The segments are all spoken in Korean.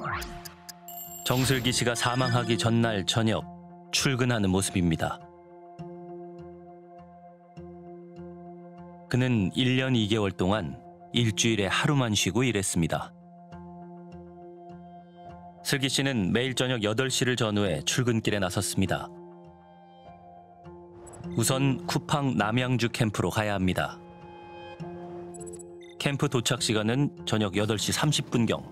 정슬기 씨가 사망하기 전날 저녁 출근하는 모습입니다. 그는 1년 2개월 동안 일주일에 하루만 쉬고 일했습니다. 슬기 씨는 매일 저녁 8시를 전후해 출근길에 나섰습니다. 우선 쿠팡 남양주 캠프로 가야 합니다. 캠프 도착 시간은 저녁 8시 30분경.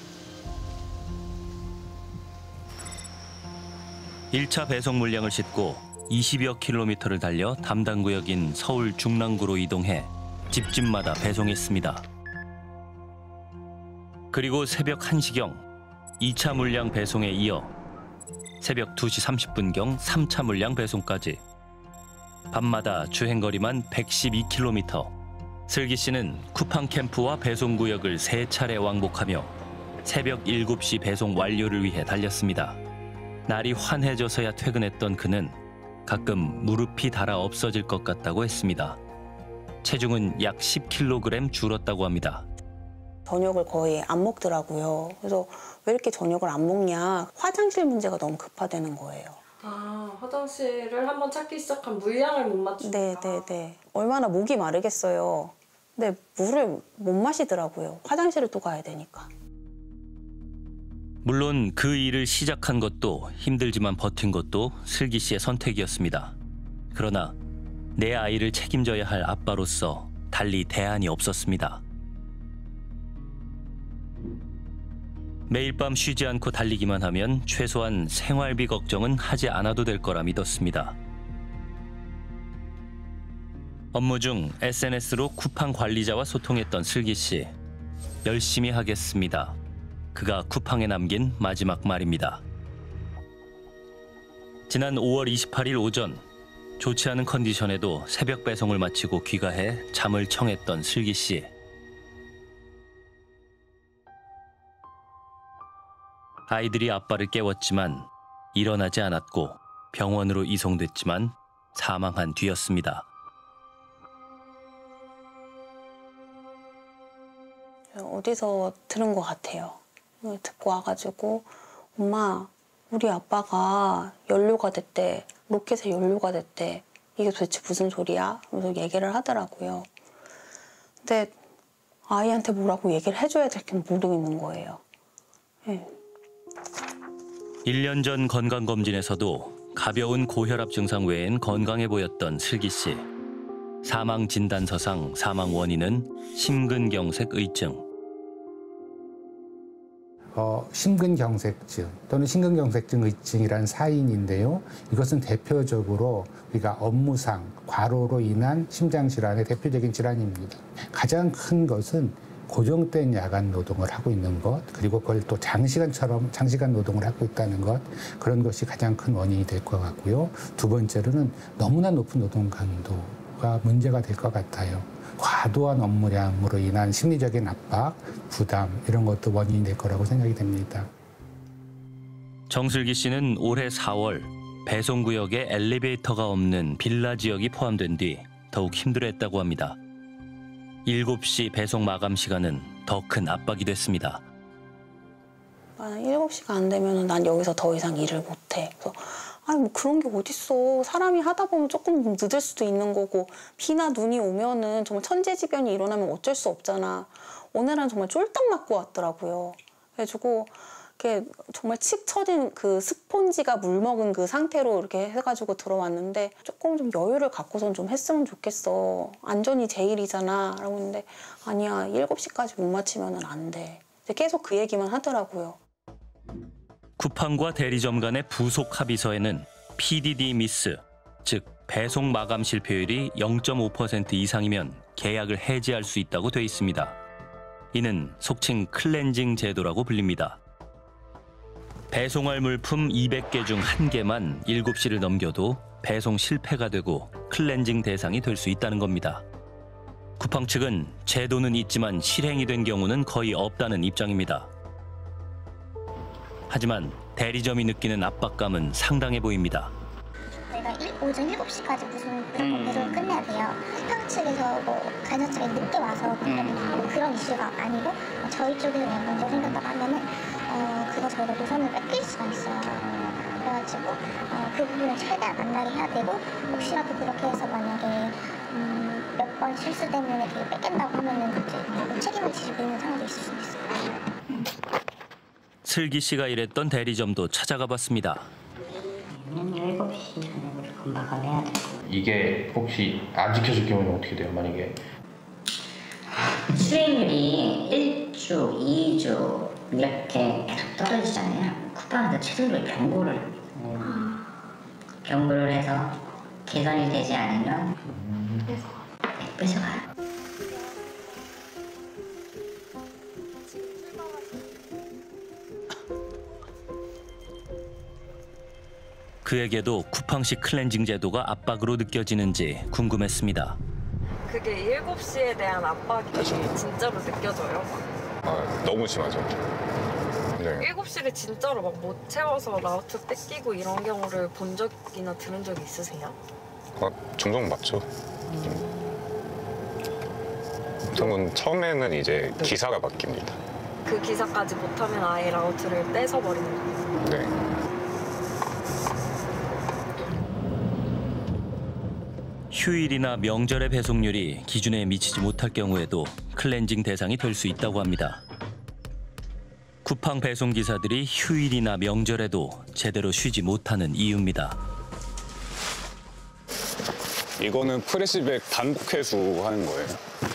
1차 배송 물량을 싣고 20여 킬로미터를 달려 담당 구역인 서울 중랑구로 이동해 집집마다 배송했습니다. 그리고 새벽 1시경 2차 물량 배송에 이어 새벽 2시 30분경 3차 물량 배송까지 밤마다 주행거리만 112킬로미터. 슬기 씨는 쿠팡 캠프와 배송 구역을 3차례 왕복하며 새벽 7시 배송 완료를 위해 달렸습니다. 날이 환해져서야 퇴근했던 그는 가끔 무릎이 닳아 없어질 것 같다고 했습니다. 체중은 약 10kg 줄었다고 합니다. 저녁을 거의 안 먹더라고요. 그래서 왜 이렇게 저녁을 안 먹냐. 화장실 문제가 너무 급화되는 거예요. 아, 화장실을 한번 찾기 시작한 물량을 못 맞추니까. 네. 얼마나 목이 마르겠어요. 근데 물을 못 마시더라고요. 화장실을 또 가야 되니까. 물론 그 일을 시작한 것도 힘들지만 버틴 것도 슬기 씨의 선택이었습니다. 그러나 내 아이를 책임져야 할 아빠로서 달리 대안이 없었습니다. 매일 밤 쉬지 않고 달리기만 하면 최소한 생활비 걱정은 하지 않아도 될 거라 믿었습니다. 업무 중 SNS로 쿠팡 관리자와 소통했던 슬기 씨. 열심히 하겠습니다. 그가 쿠팡에 남긴 마지막 말입니다. 지난 5월 28일 오전, 좋지 않은 컨디션에도 새벽 배송을 마치고 귀가해 잠을 청했던 슬기 씨. 아이들이 아빠를 깨웠지만 일어나지 않았고 병원으로 이송됐지만 사망한 뒤였습니다. 어디서 들은 것 같아요. 듣고 와가지고 엄마, 우리 아빠가 연료가 됐대. 로켓에 연료가 됐대. 이게 도대체 무슨 소리야? 그래서 얘기를 하더라고요. 근데 아이한테 뭐라고 얘기를 해줘야 될지 모르겠는 거예요. 네. 1년 전 건강검진에서도 가벼운 고혈압 증상 외엔 건강해 보였던 슬기 씨. 사망 진단서상 사망 원인은 심근경색의증. 심근경색증 또는 심근경색증의증이라는 사인인데요. 이것은 대표적으로 우리가 업무상 과로로 인한 심장질환의 대표적인 질환입니다. 가장 큰 것은 고정된 야간 노동을 하고 있는 것, 그리고 그걸 또 장시간 노동을 하고 있다는 것, 그런 것이 가장 큰 원인이 될 것 같고요. 두 번째로는 너무나 높은 노동 강도가 문제가 될 것 같아요. 과도한 업무량으로 인한 심리적인 압박, 부담 이런 것도 원인이 될 거라고 생각이 됩니다. 정슬기 씨는 올해 4월 배송구역에 엘리베이터가 없는 빌라 지역이 포함된 뒤 더욱 힘들어했다고 합니다. 7시 배송 마감 시간은 더 큰 압박이 됐습니다. 7시가 안 되면 난 여기서 더 이상 일을 못해. 그래서 아니 뭐 그런 게 어딨어. 사람이 하다 보면 조금 늦을 수도 있는 거고 비나 눈이 오면은 정말 천재지변이 일어나면 어쩔 수 없잖아. 오늘은 정말 쫄딱 맞고 왔더라고요. 그래가지고 이렇게 정말 칙 처진 그 스폰지가 물 먹은 그 상태로 이렇게 해가지고 들어왔는데 조금 좀 여유를 갖고선 좀 했으면 좋겠어. 안전이 제일이잖아. 라고 했는데 아니야 7시까지 못 마치면 안 돼. 계속 그 얘기만 하더라고요. 쿠팡과 대리점 간의 부속 합의서에는 PDD 미스, 즉 배송 마감 실패율이 0.5% 이상이면 계약을 해지할 수 있다고 돼 있습니다. 이는 속칭 클렌징 제도라고 불립니다. 배송할 물품 200개 중 1개만 7시를 넘겨도 배송 실패가 되고 클렌징 대상이 될 수 있다는 겁니다. 쿠팡 측은 제도는 있지만 실행이 된 경우는 거의 없다는 입장입니다. 하지만 대리점이 느끼는 압박감은 상당해 보입니다. 저희가 오전 7시까지 무조건 배송을 끝내야 돼요. 쿠팡 측에서 가이드처럼 늦게 와서 그런 이슈가 아니고 저희 쪽에서 그냥 문제 생겼다고 하면은 저희가 노선을 뺏길 수가 있어요. 그래가지고 그 부분을 최대한 만나게 해야 되고, 혹시라도 그렇게 해서 만약에 몇 번 실수 때문에 그게 뺏긴다고 하면은 이제 책임을 지고 있는 상황도 있을 수 있어요. 슬기 씨가 일했던 대리점도 찾아가 봤습니다. 7시 전에 마감해야 돼. 이게 혹시 안 지켜줄 경우는 어떻게 돼요? 만약에 수익률이 1주, 2주 이렇게 계속 떨어지잖아요. 쿠팡에서 최종적으로 경고를 해서 개선이 되지 않으면 뺏어가요. 그에게도 쿠팡식 클렌징 제도가 압박으로 느껴지는지 궁금했습니다. 그게 7시에 대한 압박이 진짜로 느껴져요? 너무 심하죠. 네. 7시를 진짜로 막 못 채워서 라우트 뺏기고 이런 경우를 본 적이나 들은 적이 있으세요? 종종 맞죠. 보통은 처음에는 이제 기사가 바뀝니다. 그 기사까지 못하면 아예 라우트를 떼서버리는 거예요? 네. 휴일이나 명절의 배송률이 기준에 미치지 못할 경우에도 클렌징 대상이 될 수 있다고 합니다. 쿠팡 배송 기사들이 휴일이나 명절에도 제대로 쉬지 못하는 이유입니다. 이거는 프레시백 반복 회수하는 거예요.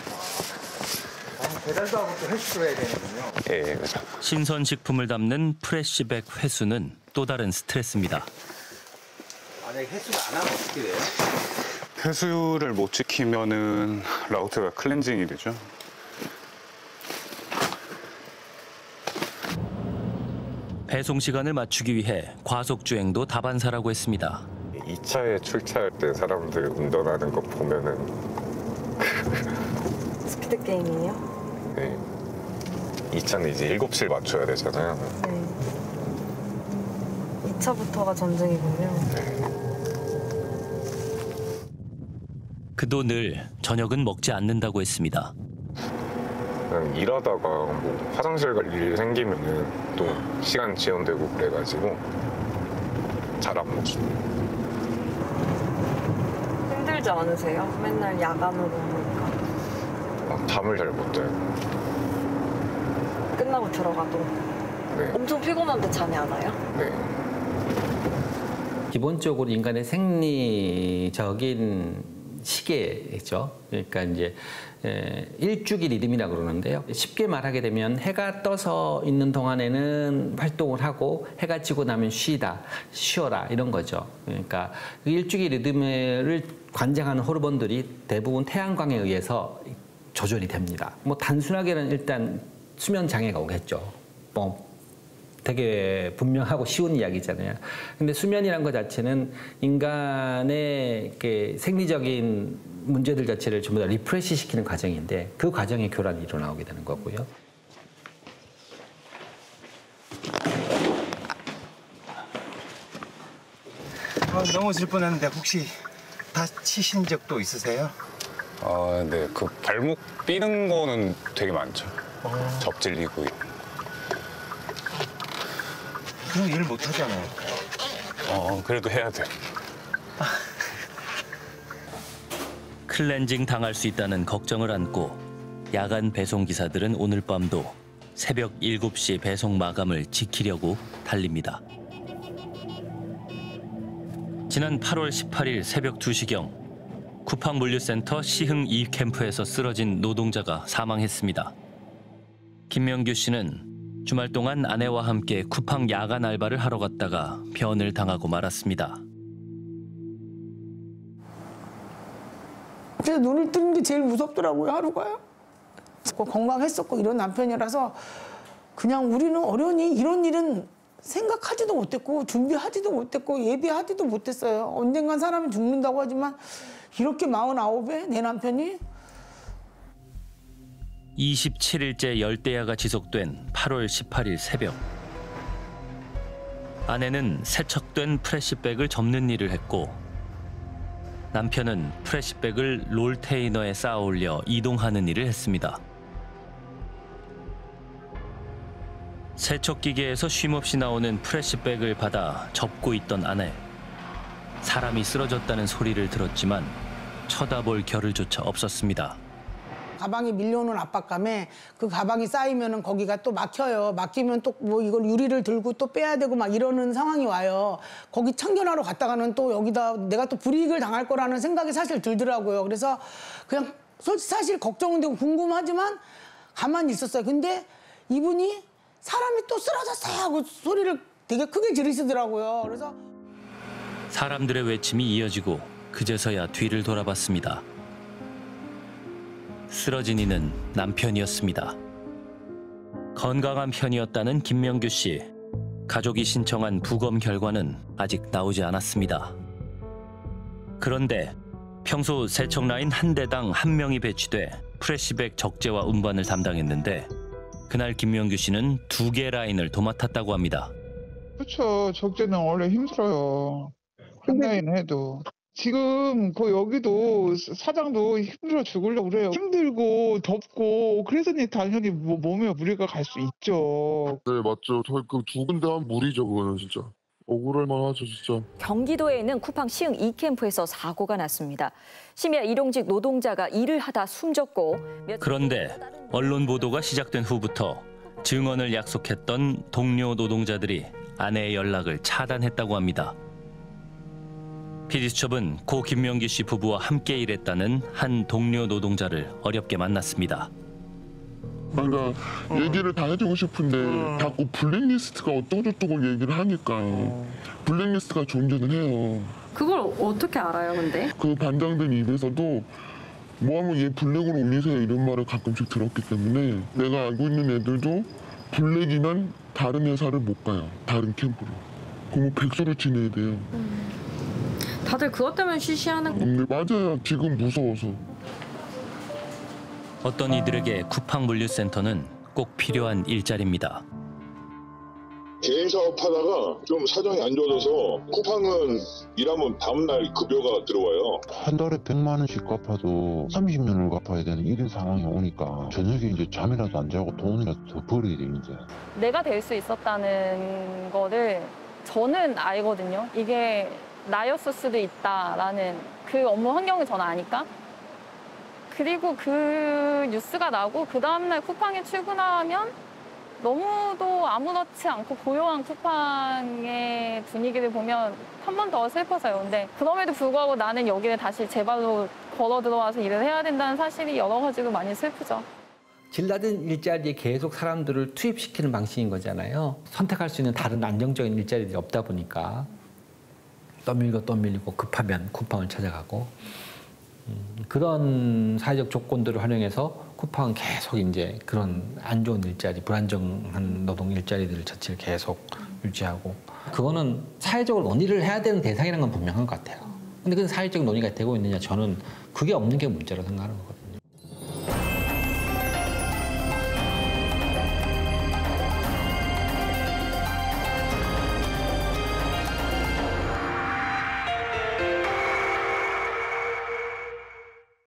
배달도 하고 또 회수도 해야 되는군요. 예, 그렇죠. 신선식품을 담는 프레시백 회수는 또 다른 스트레스입니다. 만약에 회수를 안 하면 어떻게 돼요? 회수를 못 지키면은 라우트가 클렌징이 되죠. 배송 시간을 맞추기 위해 과속 주행도 다반사라고 했습니다. 2차에 출차할 때 사람들 운전하는 거 보면은 스피드 게임이요? 네. 2차는 이제 7시를 맞춰야 되잖아요. 네. 2차부터가 전쟁이군요. 그도 늘 저녁은 먹지 않는다고 했습니다. 그냥 일하다가 뭐 화장실 갈 일이 생기면은 또 시간 지연되고 그래가지고 잘 안 먹습니다. 힘들지 않으세요? 맨날 야간으로 보니까. 잠을 잘 못 자요. 끝나고 들어가도 네. 엄청 피곤한데 잠이 안 와요? 네. 기본적으로 인간의 생리적인 시계죠. 그러니까 이제 일주기 리듬이라고 그러는데요. 쉽게 말하게 되면 해가 떠서 있는 동안에는 활동을 하고 해가 지고 나면 쉬어라 이런 거죠. 그러니까 그 일주기 리듬을 관장하는 호르몬들이 대부분 태양광에 의해서 조절이 됩니다. 뭐 단순하게는 일단 수면 장애가 오겠죠. 뭐 되게 분명하고 쉬운 이야기잖아요. 근데 수면이란 것 자체는 인간의 생리적인 문제들 자체를 전부 다 리프레시 시키는 과정인데 그 과정에 교란이 일어나게 되는 거고요. 넘어질 뻔했는데 혹시 다치신 적도 있으세요? 네. 그 발목 삐는 거는 되게 많죠. 접질리고. 그럼 일 못 하잖아요. 그래도 해야 돼요. 클렌징 당할 수 있다는 걱정을 안고 야간 배송 기사들은 오늘 밤도 새벽 7시 배송 마감을 지키려고 달립니다. 지난 8월 18일 새벽 2시경 쿠팡 물류센터 시흥 2캠프에서 쓰러진 노동자가 사망했습니다. 김명규 씨는 주말 동안 아내와 함께 쿠팡 야간 알바를 하러 갔다가 변을 당하고 말았습니다. 그래서 눈을 뜨는 게 제일 무섭더라고요, 하루가요. 건강했었고 이런 남편이라서 그냥 우리는 어련히 이런 일은 생각하지도 못했고 준비하지도 못했고 예비하지도 못했어요. 언젠간 사람이 죽는다고 하지만 이렇게 49에 내 남편이 27일째 열대야가 지속된 8월 18일 새벽. 아내는 세척된 프레시백을 접는 일을 했고 남편은 프레시백을 롤테이너에 쌓아 올려 이동하는 일을 했습니다. 세척기계에서 쉼없이 나오는 프레시백을 받아 접고 있던 아내. 사람이 쓰러졌다는 소리를 들었지만 쳐다볼 겨를조차 없었습니다. 가방이 밀려오는 압박감에 그 가방이 쌓이면은 거기가 또 막혀요. 막히면 또 뭐 이걸 유리를 들고 또 빼야 되고 막 이러는 상황이 와요. 거기 참견하러 갔다가는 또 여기다 내가 또 불이익을 당할 거라는 생각이 사실 들더라고요. 그래서 그냥 사실 걱정은 되고 궁금하지만 가만히 있었어요. 근데 이분이 사람이 또 쓰러졌어요 하고 소리를 되게 크게 지르시더라고요. 그래서 사람들의 외침이 이어지고 그제서야 뒤를 돌아봤습니다. 쓰러진 이는 남편이었습니다. 건강한 편이었다는 김명규 씨. 가족이 신청한 부검 결과는 아직 나오지 않았습니다. 그런데 평소 세척 라인 한 대당 한 명이 배치돼 프레시백 적재와 운반을 담당했는데 그날 김명규 씨는 2개 라인을 도맡았다고 합니다. 그렇죠. 적재는 원래 힘들어요. 한 라인 해도. 지금 여기도 사장도 힘들어 죽으려고 그래요. 힘들고 덥고 그래서니 당연히 몸에 무리가 갈 수 있죠. 네, 맞죠. 저희 그 두 군데 한 무리죠, 그거는 진짜. 억울할 만하죠, 진짜. 경기도에 있는 쿠팡 시흥 2캠프에서 사고가 났습니다. 심야 일용직 노동자가 일을 하다 숨졌고 그런데 언론 보도가 시작된 후부터 증언을 약속했던 동료 노동자들이 아내의 연락을 차단했다고 합니다. PD수첩은 고 김명기 씨 부부와 함께 일했다는 한 동료 노동자를 어렵게 만났습니다. 그러니까 얘기를 다 해주고 싶은데 자꾸 블랙리스트가 어쩌고저쩌고 얘기를 하니까 블랙리스트가 존재는 해요. 그걸 어떻게 알아요, 근데? 그 반장들 입에서도 뭐하면 얘 블랙으로 올리세요 이런 말을 가끔씩 들었기 때문에 내가 알고 있는 애들도 블랙이면 다른 회사를 못 가요. 다른 캠프로. 그럼 백수를 지내야 돼요. 다들 그것 때문에 쉬쉬하는 네, 맞아요. 지금 무서워서. 어떤 이들에게 쿠팡 물류센터는 꼭 필요한 일자리입니다. 개인 사업하다가 좀 사정이 안 좋아져서 쿠팡은 일하면 다음날 급여가 들어와요. 한 달에 100만 원씩 갚아도 30년을 갚아야 되는 이런 상황이 오니까 저녁에 이제 잠이라도 안 자고 돈이라도 더 벌어야 돼 이제. 내가 될 수 있었다는 거를 저는 알거든요. 이게 나였을 수도 있다라는 그 업무 환경을 저는 아니까. 그리고 그 뉴스가 나고 그 다음날 쿠팡에 출근하면 너무도 아무렇지 않고 고요한 쿠팡의 분위기를 보면 한 번 더 슬퍼서요. 근데 그럼에도 불구하고 나는 여기를 다시 제 발로 걸어 들어와서 일을 해야 된다는 사실이 여러 가지로 많이 슬프죠. 질 낮은 일자리에 계속 사람들을 투입시키는 방식인 거잖아요. 선택할 수 있는 다른 안정적인 일자리들이 없다 보니까 떠밀리고 급하면 쿠팡을 찾아가고 그런 사회적 조건들을 활용해서 쿠팡은 계속 이제 그런 안 좋은 일자리, 불안정한 노동 일자리들 자체를 계속 유지하고 그거는 사회적으로 논의를 해야 되는 대상이라는 건 분명한 것 같아요. 근데 그 사회적 논의가 되고 있느냐 저는 그게 없는 게 문제라고 생각하는 거거든요.